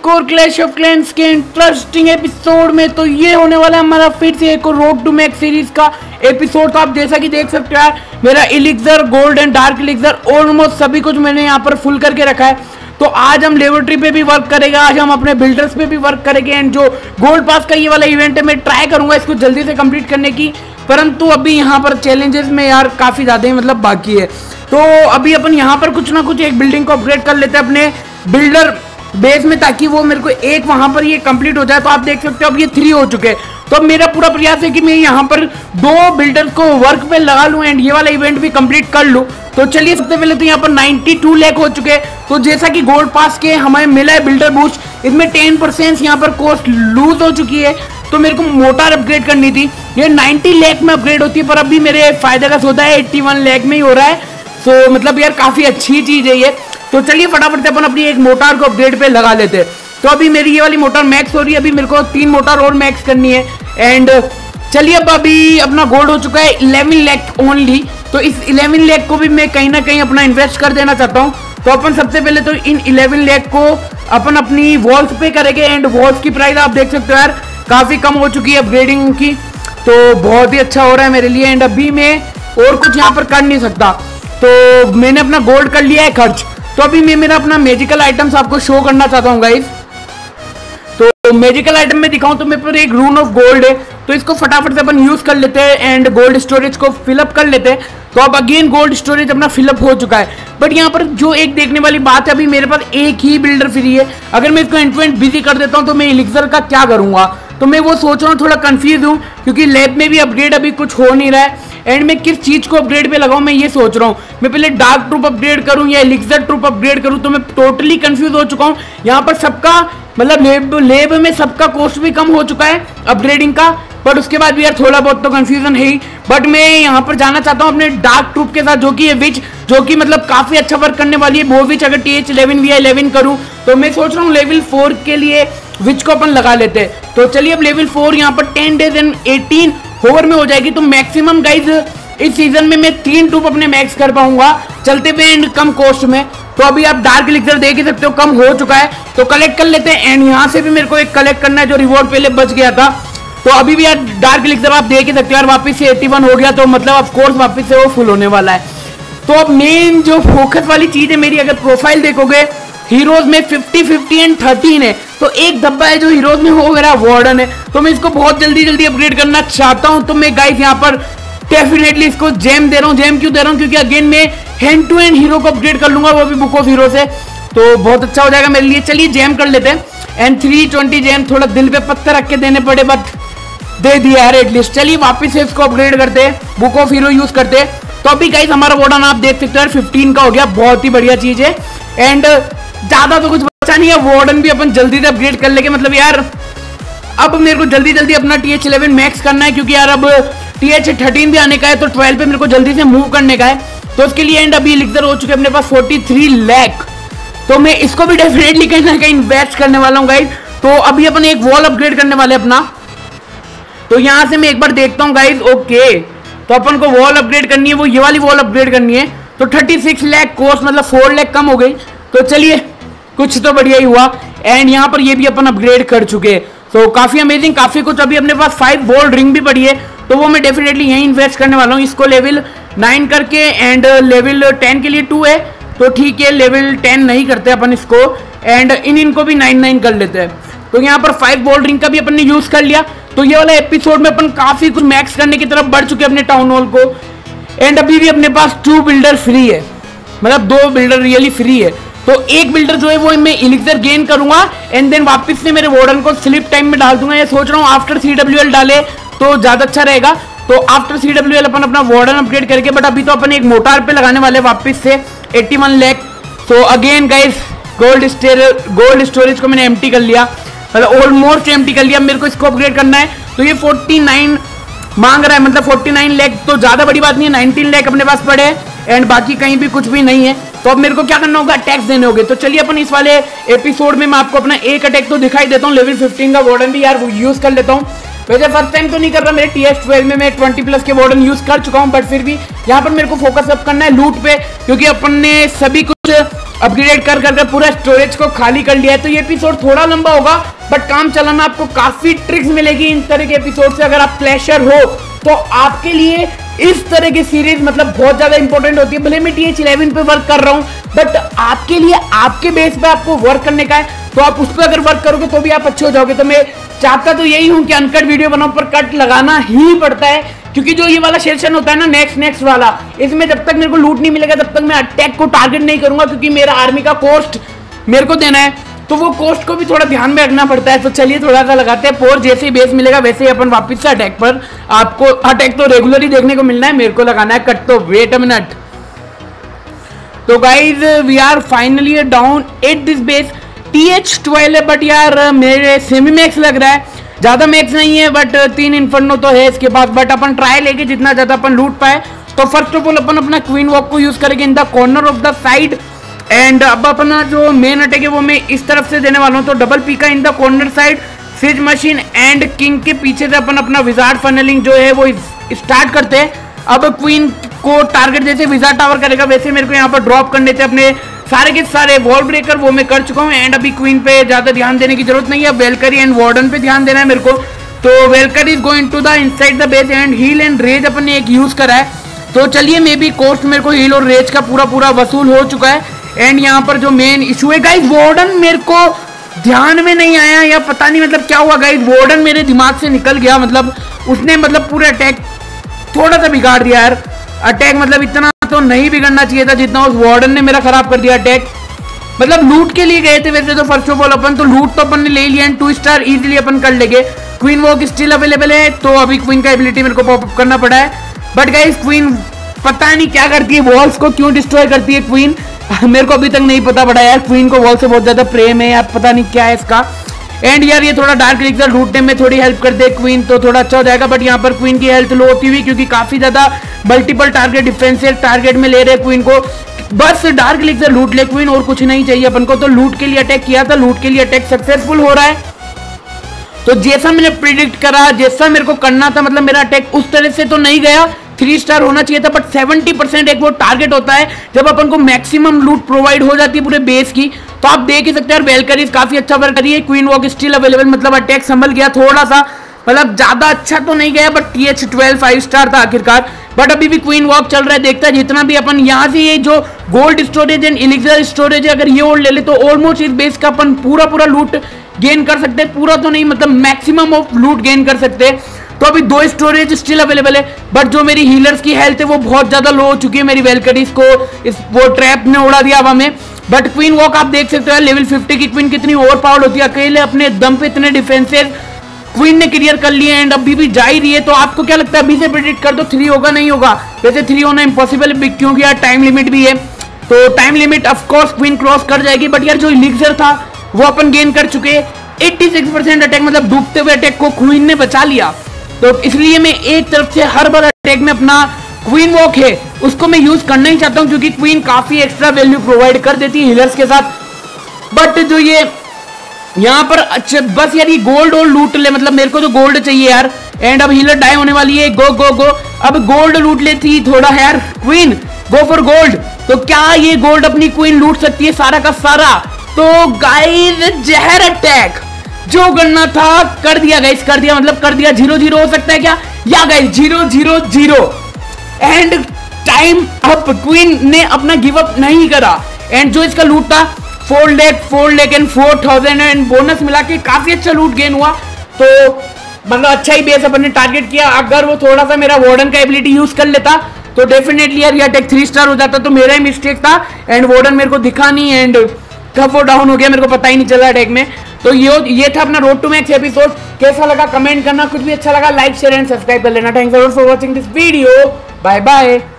और clash of clans के interesting episode में तो ये होने वाला है हमारा फिर से एक रोड टू मैक्स सीरीज का एपिसोड। तो आप जैसा कि देख सकते हो यार, मेरा elixir, gold and dark elixir almost सभी कुछ मैंने यहाँ पर फुल करके रखा है। तो आज हम लेबोरेटरी पे भी वर्क करेंगे, आज हम अपने बिल्डर्स पे भी वर्क करेंगे एंड जो गोल्ड पास का ये वाला इवेंट है मैं ट्राई करूंगा इसको जल्दी से कंप्लीट करने की। परंतु अभी यहाँ पर चैलेंजेस में यार काफ़ी ज़्यादा ही मतलब बाकी है। तो अभी अपन यहाँ पर कुछ ना कुछ एक बिल्डिंग को अपग्रेड कर लेते हैं अपने बिल्डर बेस में, ताकि वो मेरे को एक वहां पर ये कंप्लीट हो जाए। तो आप देख सकते हो अब ये 3 हो चुके हैं। तो अब मेरा पूरा प्रयास है कि मैं यहाँ पर 2 बिल्डर्स को वर्क पे लगा लूँ एंड ये वाला इवेंट भी कंप्लीट कर लूँ। तो चलिए सबसे पहले तो यहाँ पर 92 लाख हो चुके हैं। तो जैसा कि गोल्ड पास के हमें मिला है बिल्डर बूस्ट, इसमें 10% यहाँ पर कॉस्ट लूज हो चुकी है। तो मेरे को मोटर अपग्रेड करनी थी, ये 90 लाख में अपग्रेड होती है, पर अभी मेरे फायदे का सौदा है 81 लाख में ही हो रहा है। तो मतलब यार काफी अच्छी चीज है ये। तो चलिए फटाफट से अपन अपनी एक मोटर को अपग्रेड पे लगा लेते हैं। तो अभी मेरी ये वाली मोटर मैक्स हो रही है, अभी मेरे को 3 मोटर और मैक्स करनी है। एंड चलिए अब अभी अपना गोल्ड हो चुका है 11 लाख ओनली। तो इस 11 लाख को भी मैं कहीं ना कहीं अपना इन्वेस्ट कर देना चाहता हूँ। तो अपन सबसे पहले तो इन 11 लाख को अपन अपनी वॉल्स पे करेंगे एंड वॉल्स की प्राइस आप देख सकते हो यार काफी कम हो चुकी है अपग्रेडिंग की। तो बहुत ही अच्छा हो रहा है मेरे लिए एंड अभी मैं और कुछ यहाँ पर कर नहीं सकता। तो मैंने अपना गोल्ड कर लिया है खर्च। तो अभी मैं मेरा अपना मैजिकल आइटम्स आपको शो करना चाहता हूँ गाइस। तो मैजिकल आइटम में दिखाऊं तो मेरे पर एक रून ऑफ गोल्ड है, तो इसको फटाफट से अपन यूज कर लेते हैं एंड गोल्ड स्टोरेज को फिलअप कर लेते हैं। तो अब अगेन गोल्ड स्टोरेज अपना फिलअप हो चुका है। बट यहाँ पर जो एक देखने वाली बात है, अभी मेरे पास एक ही बिल्डर फ्री है। अगर मैं इसको एंड बिजी कर देता हूँ तो मैं इलिक्सर का क्या करूंगा, तो मैं वो सोच रहा हूँ, थोड़ा कंफ्यूज हूँ क्योंकि लैब में भी अपग्रेड अभी कुछ हो नहीं रहा है एंड मैं किस चीज को अपग्रेड पे लगाऊं मैं ये सोच रहा हूँ। मैं पहले डार्क ट्रूप अपग्रेड करूं या एलिक्सर ट्रूप अपग्रेड करूं, तो मैं टोटली कंफ्यूज हो चुका हूँ। यहाँ पर सबका मतलब लेब में सबका कॉस्ट भी कम हो चुका है अपग्रेडिंग का, बट उसके बाद भी यार थोड़ा बहुत तो कंफ्यूजन है ही। बट मैं यहाँ पर जाना चाहता हूँ अपने डार्क ट्रूप के साथ, जो कि है विच, जो कि मतलब काफी अच्छा वर्क करने वाली है वो विच। अगर TH11 VI11 करूँ तो मैं सोच रहा हूँ लेवल 4 के लिए विच को अपन लगा लेते हैं। तो चलिए अब लेवल 4 यहाँ पर 10 days एंड 18 होवर में हो जाएगी। तो मैक्सिमम गाइज इस सीजन में मैं 3 ट्रूप अपने मैक्स कर पाऊंगा चलते हुए एंड कम कॉस्ट में। तो अभी आप डार्क इलिक्सर देख ही सकते हो कम हो चुका है, तो कलेक्ट कर लेते हैं। एंड यहाँ से भी मेरे को एक कलेक्ट करना है जो रिवॉर्ड पहले बच गया था। तो अभी भी यार डार्क इलिक्सर आप देख ही सकते हो यार वापस से 81 हो गया, तो मतलब ऑफ कोर्स वापस से वो फुल होने वाला है। तो अब मेन जो फोकस वाली चीज है मेरी, अगर प्रोफाइल देखोगे हीरोज में 50, 50 एंड 13 है, तो एक धब्बा है जो हीरोज में हो गया वार्डन है। तो मैं इसको बहुत जल्दी अपग्रेड करना चाहता हूं। तो मैं गाइस यहाँ पर डेफिनेटली इसको जेम दे रहा हूँ। जेम क्यों दे रहा हूँ, क्योंकि अगेन मैं हैंड टू हैंड हीरो को अपग्रेड कर लूंगा, वो भी बुक ऑफ हीरो से। तो बहुत अच्छा हो जाएगा मेरे लिए। चलिए जेम कर लेते हैं एंड 320 जेम थोड़ा दिल पे पत्थर रख के देने पड़े, बट दे दिया यार एटलीस्ट। चलिए वापिस से इसको अपग्रेड करते हैं, बुक ऑफ हीरो यूज करते हैं। तो अभी गाइस हमारा वार्डन आप देख सकते हो यार 15 का हो गया, बहुत ही बढ़िया चीज है। एंड ज्यादा तो कुछ बचा नहीं है, वार्डन भी अपन जल्दी से अपग्रेड कर लेंगे। मतलब यार अब मेरे को जल्दी अपना TH11 मैक्स करना है, क्योंकि यार अब TH13 भी आने का है, तो 12 पे मेरे को जल्दी से मूव करने का है। तो उसके लिए एंड अभी इलिक्सर हो चुके हैं अपने पास 43 लाख। तो मैं इसको भी डेफिनेटली कहीं ना कहीं इन्वेस्ट करने वाला हूँ गाइज। तो अभी अपन एक वॉल अपग्रेड करने वाले अपना। तो यहाँ से मैं एक बार देखता हूँ गाइज। ओके, तो अपन को वॉल अपग्रेड करनी है, वो ये वाली वॉल अपग्रेड करनी है। तो 36 लाख कॉस्ट, मतलब 4 लाख कम हो गई। तो चलिए कुछ तो बढ़िया ही हुआ। एंड यहाँ पर ये भी अपन अपग्रेड कर चुके हैं। तो काफी अमेजिंग, काफी कुछ। अभी अपने पास 5 गोल्ड रिंग भी पड़ी है, तो वो मैं डेफिनेटली यहीं इन्वेस्ट करने वाला हूँ। इसको लेवल 9 करके एंड लेवल 10 के लिए 2 है, तो ठीक है लेवल 10 नहीं करते अपन इसको। एंड इनको भी 9 कर लेते हैं। तो यहाँ पर 5 गोल्ड रिंग का भी अपन ने यूज कर लिया। तो ये वाला एपिसोड में अपन काफी कुछ मैक्स करने की तरफ बढ़ चुके हैं अपने टाउन हॉल को। एंड अभी भी अपने पास 2 बिल्डर फ्री है, मतलब 2 बिल्डर रियली फ्री है। तो एक बिल्डर जो है वो मैं इलिक्सर गेन करूंगा एंड देन वापस से मेरे वार्डन को स्लिप टाइम में डाल दूंगा। ये सोच रहा हूँ आफ्टर CWL डाले तो ज्यादा अच्छा रहेगा। तो आफ्टर CWL अपन अपना वार्डन अपग्रेड करके, बट अभी तो अपन एक मोटार पे लगाने वाले वापस से 81 लाख। तो अगेन गाइस गोल्ड स्टोरेज को मैंने एम्प्टी कर लिया, मतलब ऑलमोस्ट एम्प्टी कर लिया। मेरे को इसको अपग्रेड करना है। तो ये 49 मांग रहा है, मतलब 49 लाख तो ज्यादा बड़ी बात नहीं है। 19 लाख अपने पास पड़े एंड बाकी कहीं भी कुछ भी नहीं है। तो अब मेरे को क्या करना होगा, टैक्स देने होंगे। तो चलिए अपन इस वाले एपिसोड में मैं आपको अपना एक अटैक तो दिखाई देता हूँ। लेवल 15 का वार्डन भी यार वो यूज कर लेता हूँ। वैसे फर्स्ट टाइम तो नहीं कर रहा, मेरे TH12 में मैं 20+ के वार्डन यूज कर चुका हूँ, बट फिर भी यहाँ पर मेरे को फोकस अब करना है लूट पे, क्योंकि अपन ने सभी कुछ अपग्रेड कर कर पूरा स्टोरेज को खाली कर लिया है। तो ये एपिसोड थोड़ा लंबा होगा, बट काम चलाना आपको काफी ट्रिक्स मिलेगी इन तरह के एपिसोड से। अगर आप प्लेशर हो तो आपके लिए इस तरह की सीरीज मतलब बहुत ज्यादा इंपॉर्टेंट होती है। भले मैं TH11 पे वर्क कर रहा हूँ, बट आपके लिए आपके बेस पे आपको वर्क करने का है, तो आप उस पर अगर वर्क करोगे तो भी आप अच्छे हो जाओगे। तो मैं चाहता तो यही हूँ कि अनकट वीडियो बनाओ, पर कट लगाना ही पड़ता है, क्योंकि जो ये वाला सेशन होता है ना नेक्स्ट वाला, इसमें जब तक मेरे को लूट नहीं मिलेगा तब तक मैं अटैक को टारगेट नहीं करूंगा, क्योंकि मेरा आर्मी का कॉस्ट मेरे को देना है, तो वो कॉस्ट को भी थोड़ा ध्यान में रखना पड़ता है। तो चलिए थोड़ा सा लगाते हैं पोर, जैसे ही बेस मिलेगा वैसे ही अपन वापस से अटैक पर। आपको अटैक तो रेगुलर ही देखने को मिलना है, मेरे को लगाना है कट। तो वेट अ मिनट। तो guys we are finally down at this base. TH12 है, बट यार मेरे सेमी मैक्स लग रहा है, ज्यादा मैक्स नहीं है, बट 3 इन्फर्नो तो है इसके पास। बट अपन ट्राई लेके जितना ज्यादा अपन लूट पाए। तो फर्स्ट ऑफ ऑल अपन अपना क्वीन वॉक को यूज करेंगे in the corner of the side, and अब अपना जो मेन अटैक है वो मैं इस तरफ से देने वाला हूँ। तो डबल पी का in the corner side, siege machine and king के पीछे से अपन अपना विजार्ड फनलिंग जो है वो स्टार्ट करते हैं। अब क्वीन को टारगेट जैसे विजार्ड टावर करेगा वैसे मेरे को यहाँ पर ड्रॉप करने थे अपने सारे के सारे वॉल ब्रेकर, वो मैं कर चुका हूँ। एंड अभी क्वीन पे ज्यादा ध्यान देने की जरूरत नहीं है, वेलकरी एंड वार्डन पे ध्यान देना है मेरे को। तो valkyrie is going to the inside the base, and heal and rage अपन ने एक यूज करा है। तो चलिए मे बी कोस्ट मेरे को हील और रेज का पूरा वसूल हो चुका है। एंड यहाँ पर जो मेन इशू है गाइस, वार्डन मेरे को ध्यान में नहीं आया, या पता नहीं मतलब क्या हुआ गाइस, वार्डन मेरे दिमाग से निकल गया। मतलब उसने मतलब पूरे अटैक थोड़ा सा बिगाड़ दिया यार। अटैक मतलब इतना तो नहीं बिगड़ना चाहिए था जितना उस वार्डन ने मेरा खराब कर दिया अटैक। मतलब लूट के लिए गए थे वैसे तो फर्स्ट ऑफ ऑल अपन, तो लूट तो अपन ने ले लिया, एंड 2 स्टार इजीली अपन कर लेंगे। क्वीन वॉक स्टिल अवेलेबल है, तो अभी क्वीन का एबिलिटी मेरे को पॉपअप करना पड़ा है। बट गाइस क्वीन पता नहीं क्या करती है, वॉल्स को क्यों डिस्ट्रॉय करती है क्वीन, मेरे को अभी तक नहीं पता पड़ा यार। क्वीन को वॉल से बहुत ज्यादा प्रेम है यार, पता नहीं क्या है इसका। एंड यार ये थोड़ा डार्क एलिक्सर लूटने में थोड़ी हेल्प कर दे क्वीन तो थोड़ा अच्छा हो जाएगा। बट यहाँ पर क्वीन की हेल्थ लो होती हुई, क्योंकि काफी ज्यादा मल्टीपल टारगेट डिफेंसिव टारगेट में ले रहे क्वीन को। बस डार्क एलिक्सर लूट ले क्वीन, और कुछ नहीं चाहिए अपन को। तो लूट के लिए अटैक किया था, लूट के लिए अटैक सक्सेसफुल हो रहा है। तो जैसा मैंने प्रिडिक्ट करा, जैसा मेरे को करना था, मतलब मेरा अटैक उस तरह से तो नहीं गया, 3 स्टार होना चाहिए था, बट 70% एक वो टारगेट होता है जब अपन को मैक्सिमम लूट प्रोवाइड हो जाती है पूरे बेस की। तो आप देख ही सकते हैं वेलकरी काफी अच्छा वर्क करी है। क्वीन वॉक स्टिल अवेलेबल, मतलब अटैक संभल गया थोड़ा सा, मतलब ज्यादा अच्छा तो नहीं गया, बट TH12 5 स्टार था आखिरकार। बट अभी भी क्वीन वॉक चल रहा है, देखता है जितना भी अपन यहाँ से ये जो gold storage and elixir storage है अगर ये और ले ले तो ऑलमोस्ट इस बेस का अपन पूरा लूट गेन कर सकते हैं। पूरा तो नहीं, मतलब मैक्सिमम ऑफ लूट गेन कर सकते हैं। तो अभी 2 स्टोरेज स्टिल अवेलेबल है, बट जो मेरी हीलर्स की हेल्थ है वो बहुत ज्यादा लो हो चुकी है। मेरी वेलकरीज को वो ट्रैप ने उड़ा दिया हवा में। बट क्वीन वॉक आप देख सकते हो लेवल 50 की क्वीन कितनी ओवर पावर्ड होती है, अकेले अपने दम पे इतने डिफेंसेस क्वीन ने क्लियर कर लिए, एंड अभी भी जा ही रही है। तो आपको क्या लगता है, अभी से प्रेडिक्ट कर दो 3 होगा नहीं होगा? वैसे 3 होना इम्पॉसिबल है, क्योंकि यार टाइम लिमिट भी है। तो time limit of course queen cross कर जाएगी, बट यार जो एलिक्सर था वो अपन गेन कर चुके। 86% अटैक, मतलब डूबते हुए अटैक को क्वीन ने बचा लिया। तो इसलिए मैं एक तरफ से हर बार अटैक में अपना क्वीन वॉक है उसको मैं यूज करना ही चाहता हूं, क्योंकि क्वीन काफी एक्स्ट्रा वैल्यू प्रोवाइड कर देती है हीलर्स के साथ। बट जो ये यहाँ पर अच्छा बस यार ये गोल्ड और लूट ले, मतलब मेरे को तो गोल्ड चाहिए यार। एंड अब हीलर डाई होने वाली है, गो गो गो। अब गोल्ड लूट लेती थोड़ा यार क्वीन, गो फॉर गोल्ड। तो क्या ये गोल्ड अपनी क्वीन लूट सकती है सारा का सारा? तो गाइस जहर अटैक जो करना था कर दिया गाइस, कर दिया, मतलब कर दिया। 0-0 हो सकता है क्या? या guys 0-0-0 and time up. Queen ने अपना गिव अप नहीं करा, एंड जो इसका लूट था 4 लाख एंड 4000 एंड बोनस मिला के काफी अच्छा लूट गेन हुआ। तो मतलब अच्छा ही बेस अपन ने टारगेट किया। अगर वो थोड़ा सा मेरा वार्डन का एबिलिटी यूज कर लेता तो डेफिनेटली यार ये अटैक 3 स्टार हो जाता। तो मेरा ही मिस्टेक था, एंड वार्डन मेरे को दिखा नहीं, एंड कब वो डाउन हो गया मेरे को पता ही नहीं चला अटैक में। तो ये था अपना रोड टू मैक्स एपिसोड। कैसा लगा कमेंट करना, कुछ भी अच्छा लगा लाइक शेयर एंड सब्सक्राइब कर लेना। Thanks for watching this video, bye bye.